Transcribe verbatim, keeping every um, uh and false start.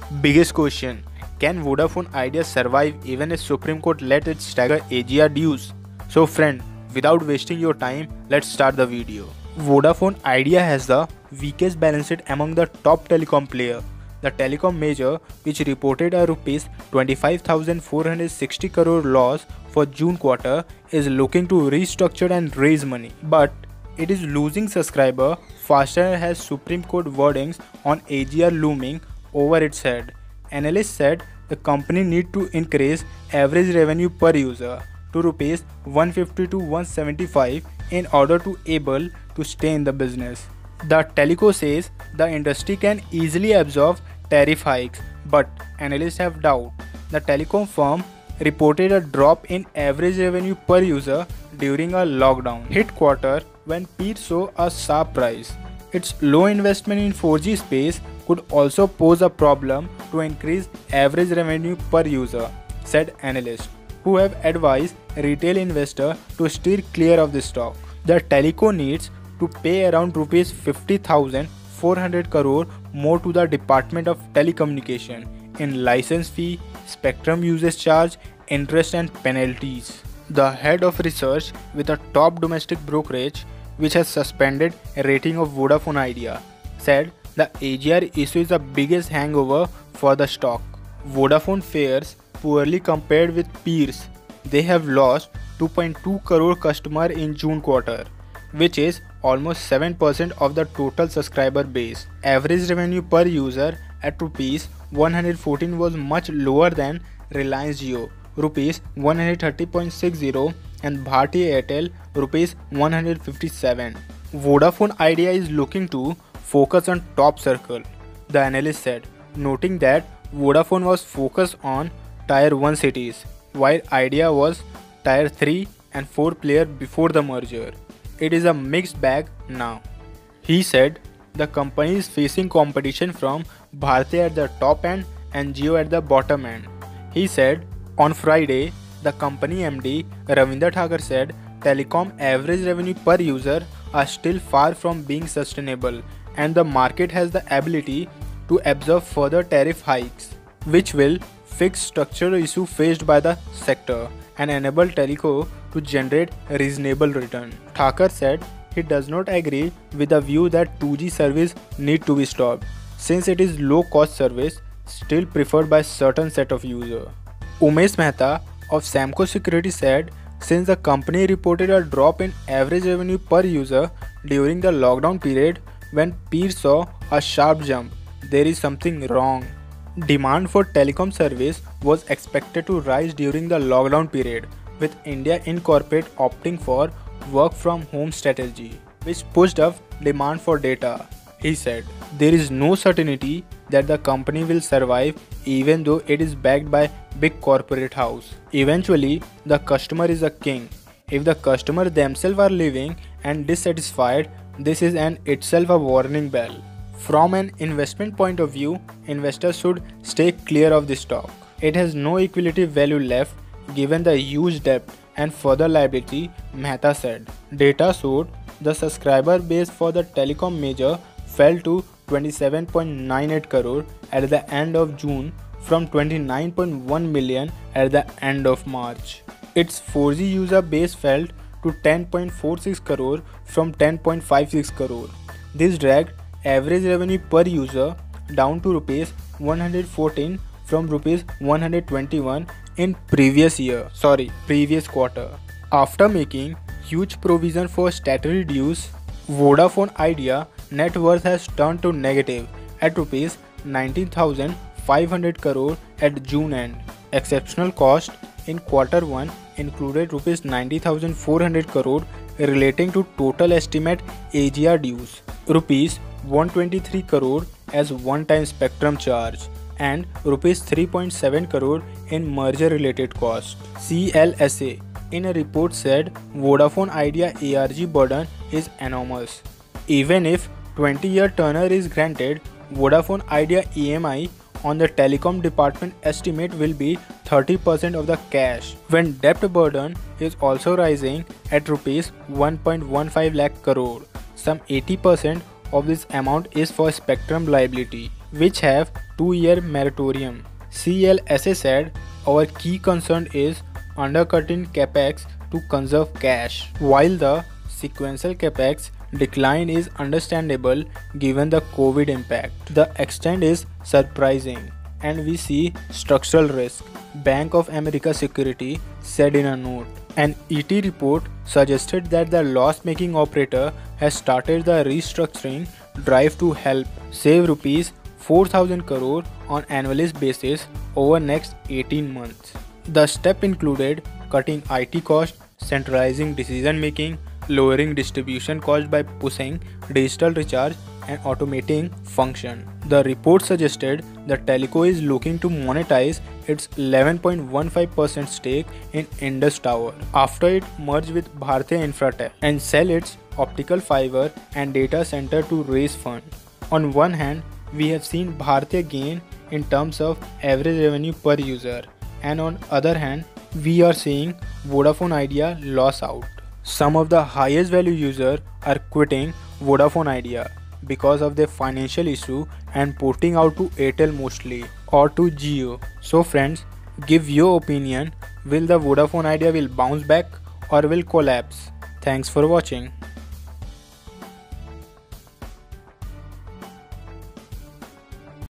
Biggest question: can Vodafone Idea survive even if Supreme Court let it stagger A G R dues? So friend, without wasting your time, let's start the video. Vodafone Idea has the weakest balance sheet among the top telecom player. The telecom major, which reported a rupees twenty-five thousand four hundred sixty crore loss for June quarter, is looking to restructure and raise money. But it is losing subscriber faster and has Supreme Court wordings on A G R looming over its head. Analysts said the company need to increase average revenue per user to rupees one fifty to one seventy-five in order to able to stay in the business. The teleco says the industry can easily absorb tariff hikes, but analysts have doubt. The telecom firm reported a drop in average revenue per user during a lockdown hit quarter when peers saw a sharp rise. Its low investment in four G space could also pose a problem to increase average revenue per user, said analysts, who have advised retail investors to steer clear of the stock. The teleco needs to pay around rupees fifty thousand four hundred crore more to the Department of Telecommunication in license fee, spectrum usage charge, interest and penalties. The head of research with a top domestic brokerage, which has suspended a rating of Vodafone Idea, said the A G R issue is the biggest hangover for the stock. Vodafone fares poorly compared with peers. They have lost two point two crore customers in June quarter, which is almost seven percent of the total subscriber base. Average revenue per user at rupees one hundred fourteen was much lower than Reliance Jio, rupees one hundred thirty point six zero, and Bharti Airtel, rupees one hundred fifty-seven. Vodafone Idea is looking to focus on top circle, the analyst said, noting that Vodafone was focused on Tier one cities, while Idea was Tier three and four player before the merger. It is a mixed bag now. He said the company is facing competition from Bharti at the top end and Jio at the bottom end. He said on Friday, the company M D Ravinder Thakur said telecom average revenue per user are still far from being sustainable and the market has the ability to absorb further tariff hikes, which will fix structural issues faced by the sector and enable teleco to generate a reasonable return. Thakur said he does not agree with the view that two G service need to be stopped, since it is low cost service still preferred by certain set of users. Umesh Mehta of Samco Security said since the company reported a drop in average revenue per user during the lockdown period when peers saw a sharp jump, there is something wrong. Demand for telecom service was expected to rise during the lockdown period, with India incorporate opting for work from home strategy, which pushed up demand for data. He said, there is no certainty that the company will survive even though it is backed by big corporate house. Eventually, the customer is a king. If the customer themselves are leaving and dissatisfied, this is an itself a warning bell. From an investment point of view, investors should stay clear of this stock. It has no equity value left given the huge debt and further liability, Mehta said. Data showed the subscriber base for the telecom major fell to twenty-seven point nine eight crore at the end of June from twenty-nine point one million at the end of March. Its four G user base fell to ten point four six crore from ten point five six crore. This dragged average revenue per user down to rupees one hundred fourteen from rupees one hundred twenty-one in previous year, sorry, previous quarter. After making huge provision for statutory dues, Vodafone Idea net worth has turned to negative at rupees nineteen thousand five hundred crore at June end. Exceptional cost in quarter one included rupees ninety thousand four hundred crore relating to total estimate A G R dues, rupees one hundred twenty-three crore as one-time spectrum charge, and rupees three point seven crore in merger related cost. C L S A in a report said Vodafone Idea A R G burden is enormous. Even if twenty year tenure is granted, Vodafone Idea E M I on the telecom department estimate will be thirty percent of the cash, when debt burden is also rising at rupees one point one five lakh crore. Some eighty percent of this amount is for spectrum liability. which have two-year moratorium. C L S A said, "Our key concern is undercutting capex to conserve cash." While the sequential capex decline is understandable given the COVID impact, the extent is surprising and we see structural risk, Bank of America Security said in a note. An E T report suggested that the loss-making operator has started the restructuring drive to help save rupees four thousand crore on annualized basis over next eighteen months. The step included cutting I T costs, centralizing decision making, lowering distribution costs by pushing digital recharge and automating function. The report suggested that Teleco is looking to monetize its eleven point one five percent stake in Indus Tower after it merged with Bharti Infratech and sell its optical fiber and data center to raise fund. On one hand, we have seen Bharti gain in terms of average revenue per user, and on other hand, we are seeing Vodafone Idea loss out. Some of the highest value users are quitting Vodafone Idea because of their financial issue and porting out to Airtel mostly or to Jio. So friends, give your opinion. Will the Vodafone Idea will bounce back or will collapse? Thanks for watching.